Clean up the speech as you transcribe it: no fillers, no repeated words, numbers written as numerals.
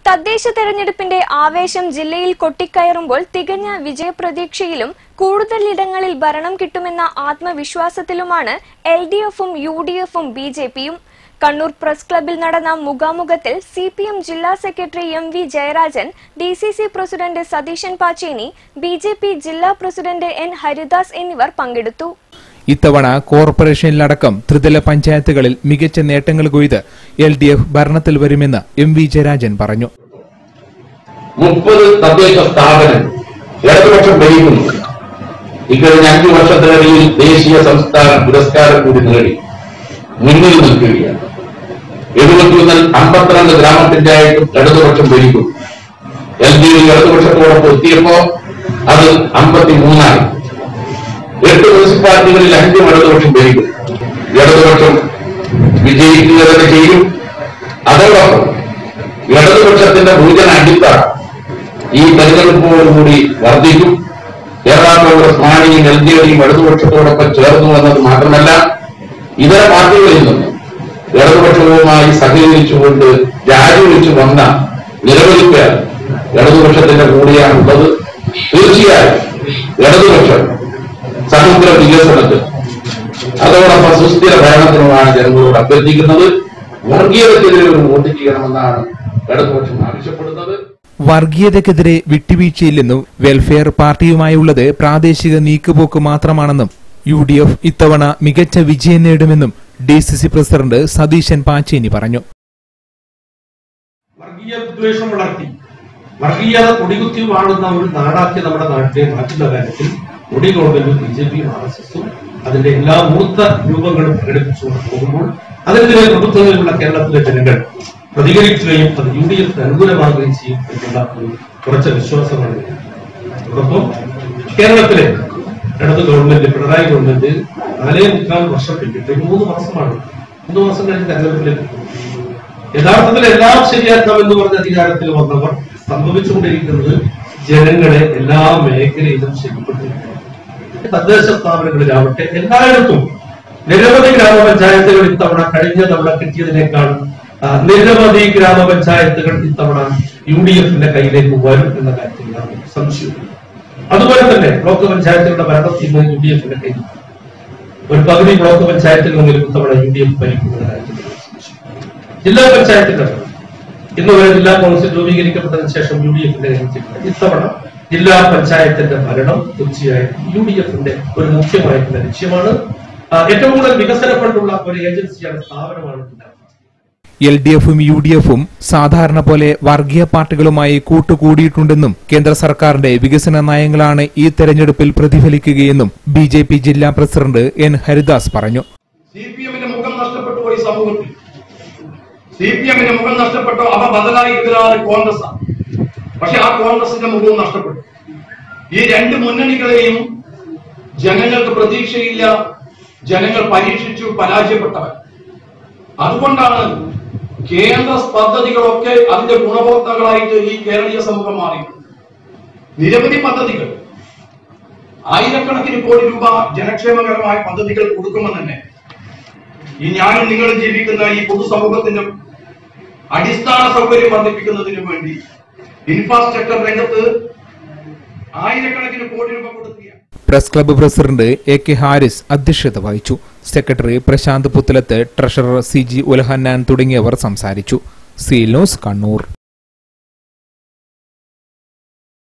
തദ്ദേശ തെരഞ്ഞെടുപ്പിന്റെ ആവേശം ജില്ലയിൽ കൊട്ടിക്കയറുമ്പോൾ തികഞ്ഞ വിജയപ്രതീക്ഷയിലും കൂടുതലിടങ്ങളിൽ ഭരണം കിട്ടുമെന്ന ആത്മവിശ്വാസത്തിലുമാണ് LDFും UDFും BJPയും. കണ്ണൂർ പ്രസ് ക്ലബ്ബിൽ നടന്ന മുഖാമുഖത്തിൽ CPM ജില്ലാ secretary MV Jayarajan, DCC president Satheesan Pacheni, BJP ജില്ലാ പ്രസിഡന്റ് N ഹരിദാസ് എന്നിവർ പങ്കെടുത്തു. ഇത്തവണ കോർപ്പറേഷനിലടക്കം ത്രിതല പഞ്ചായത്തുകളിൽ മികച്ച നേട്ടങ്ങൾ കൊയ്ത് LDF ഭരണത്തിൽ വരുമെന്ന് MV ജയരാജൻ പറഞ്ഞു. 30 തദ്ദേശ സ്ഥാപനം ഇടതുപക്ഷം ഭരിക്കുന്നു. ഇക്കഴിഞ്ഞ 5 വർഷത്തിനിടയിൽ ദേശീയ സംസ്ഥാന പുരസ്കാരം കൂടി നേടി മുന്നിൽ നിൽക്കുകയാണ്. 52 ഗ്രാമപഞ്ചായത്തും ഇടതുപക്ഷം ഭരിക്കും. LDF ഇടതുപക്ഷത്തോടൊപ്പം എത്തിയപ്പോ അത് 53ആയി. 8 മുനിസിപ്പാലിറ്റികളിൽ 5 ഇടതുപക്ഷം ഭരിക്കും. ഇടതുപക്ഷം വിജയിക്കുക തന്നെ ചെയ്യും. അതോടൊപ്പം ഇടതുപക്ഷത്തിന്റെ ഭൂജന അടിത്തറ ഈ തെരഞ്ഞെടുപ്പോടുകൂടി വർദ്ധിക്കും. കേരള കോൺഗ്രസ് മാണിയും LDFയും ഇടതുപക്ഷത്തോടൊപ്പം ചേർന്നു എന്നത് മാത്രമല്ല, ഇതര പാർട്ടികളിൽ നിന്ന് ഇടതുപക്ഷവുമായി സഹകരിച്ചുകൊണ്ട് രാജിവെച്ചു വന്ന നിരവധി പേർ ഇടതുപക്ഷത്തിന്റെ കൂടെയാണുള്ളത്. തീർച്ചയായും ഇടതുപക്ഷം സമഗ്ര വികസനത്തിൽ അതോടൊപ്പം സുസ്ഥിര ഭരണത്തിനുമാണ് ജനങ്ങളോട് അഭ്യർത്ഥിക്കുന്നത്. വർഗീയതയ്ക്കെതിരെ ഒരു വോട്ട് ചെയ്യണമെന്നാണ് ഇടതുപക്ഷം ആവശ്യപ്പെടുന്നത്. വർഗീയതയ്ക്കെതിരെ വിട്ടുവീഴ്ചയില്ലെന്നും വെൽഫെയർ പാർട്ടിയുമായുള്ളത് പ്രാദേശിക നീക്കുപോക്ക് മാത്രമാണെന്നും UDF ഇത്തവണ മികച്ച വിജയം നേടുമെന്നും DCC പ്രസിഡന്റ് സതീശൻ പാച്ചേനി പറഞ്ഞു. വർഗീയ വിദ്വേഷം വളർത്തി വർഗീയത കൊടികുത്തി വാഴുന്ന ഒരു നാടാക്കി നമ്മുടെ നാട്ടിലെ മാറ്റുന്ന കാര്യത്തിൽ മോഡി ഗവൺമെന്റും BJPയും RSSും അതിന്റെ എല്ലാ മൂർത്ത രൂപങ്ങളും പ്രകടിപ്പിച്ചുകൊണ്ട് പോകുമ്പോൾ അതിനെതിരെ പ്രബുദ്ധതയിലുള്ള കേരളത്തിലെ ജനങ്ങൾ പ്രതികരിക്കുകയും അത് UDFന് അനുകൂലമാകുകയും ചെയ്യും എന്നുള്ള ഒരു കുറച്ച് വിശ്വാസമാണ്. അതോടൊപ്പം കേരളത്തിലെ ഇടത് ഗവൺമെന്റ്, പിണറായി ഗവൺമെന്റ് 4.25 വർഷം പിന്നിട്ട് 3 മാസമാണ്. 3 മാസം കഴിഞ്ഞ് തെരഞ്ഞെടുപ്പിലേക്ക് യഥാർത്ഥത്തിൽ എല്ലാം ശരിയാക്കാമെന്ന് പറഞ്ഞ അധികാരത്തിൽ വന്നവർ സംഭവിച്ചുകൊണ്ടിരിക്കുന്നത് ജനങ്ങളെ എല്ലാ മേഖലയിലും ശരിപ്പെട്ടിരിക്കുന്നു. തദ്ദേശ സ്ഥാപനങ്ങളിലാവട്ടെ എല്ലായിടത്തും നിരവധി ഗ്രാമപഞ്ചായത്തുകൾ ഇത്തവണ കഴിഞ്ഞ തവണ കിട്ടിയതിനേക്കാൾ നിരവധി ഗ്രാമപഞ്ചായത്തുകൾ ഇത്തവണ UDFന്റെ കയ്യിലേക്ക് വരും എന്ന കാര്യത്തിൽ സംശയമില്ല. അതുപോലെ തന്നെ ബ്ലോക്ക് പഞ്ചായത്തുകളുടെ ഭരണത്തിൽ നിന്ന് UDFന്റെ കയ്യിൽ ഒരു പകുതി ബ്ലോക്ക് പഞ്ചായത്തുകളെങ്കിലും ഇത്തവണ UDF ഭരിക്കുന്ന കാര്യത്തിൽ ജില്ലാ പഞ്ചായത്തുകൾ ഇന്നുവരെ ജില്ലാ കൗൺസിൽ രൂപീകരിക്കപ്പെട്ടതിന് ശേഷം UDFന്റെ കയ്യിൽ ഇത്തവണ ജില്ലാ പഞ്ചായത്തിന്റെ ഭരണം തീർച്ചയായും UDFന്റെ ഒരു മുഖ്യമായിട്ടുള്ള ലക്ഷ്യമാണ്. ഏറ്റവും കൂടുതൽ വികസന ഫണ്ടുള്ള ഒരു ഏജൻസിയാണ്, സ്ഥാപനമാണ്. LDFും UDFും സാധാരണ പോലെ വർഗീയ പാർട്ടികളുമായി കൂട്ടുകൂടിയിട്ടുണ്ടെന്നും കേന്ദ്ര സർക്കാരിന്റെ വികസന നയങ്ങളാണ് ഈ തെരഞ്ഞെടുപ്പിൽ പ്രതിഫലിക്കുകയെന്നും BJP ജില്ലാ പ്രസിഡന്റ് N ഹരിദാസ് പറഞ്ഞു. CPMന്റെ മുഖം നഷ്ടപ്പെട്ടു പോയി സമൂഹത്തിൽ. CPMന്റെ മുഖം നഷ്ടപ്പെട്ടു. അവ ബദലായി എതിരാണ് കോൺഗ്രസ്. പക്ഷെ ആ കോൺഗ്രസിന്റെ മുഖവും നഷ്ടപ്പെട്ടു. ഈ 2 മുന്നണികളെയും ജനങ്ങൾക്ക് പ്രതീക്ഷയില്ല. ജനങ്ങൾ പരീക്ഷിച്ചു, പരാജയപ്പെട്ടവർ. അതുകൊണ്ടാണ് കേന്ദ്ര പദ്ധതികളൊക്കെ അതിന്റെ ഗുണഭോക്താക്കളായിട്ട് ഈ കേരളീയ സമൂഹം മാറി. നിരവധി പദ്ധതികൾ, ആയിരക്കണക്കിന് കോടി രൂപ ജനക്ഷേമകരമായ പദ്ധതികൾ കൊടുക്കുമെന്ന് തന്നെ ഈ ഞാനും നിങ്ങളും ജീവിക്കുന്ന ഈ പൊതുസമൂഹത്തിന്റെ അടിസ്ഥാന സൗകര്യം വർദ്ധിപ്പിക്കുന്നതിനു വേണ്ടി ഇൻഫ്രാസ്ട്രക്ചർ രംഗത്ത് ആയിരക്കണക്കിന് കോടി രൂപ കൊടുക്കുക. Press club president AK Haris അധ്യക്ഷത വഹിച്ചു. Secretary Prashanth Puthalath, treasurer CG Ulahannan തുടങ്ങിയവർ സംസാരിച്ചു. Seal News, Kannur.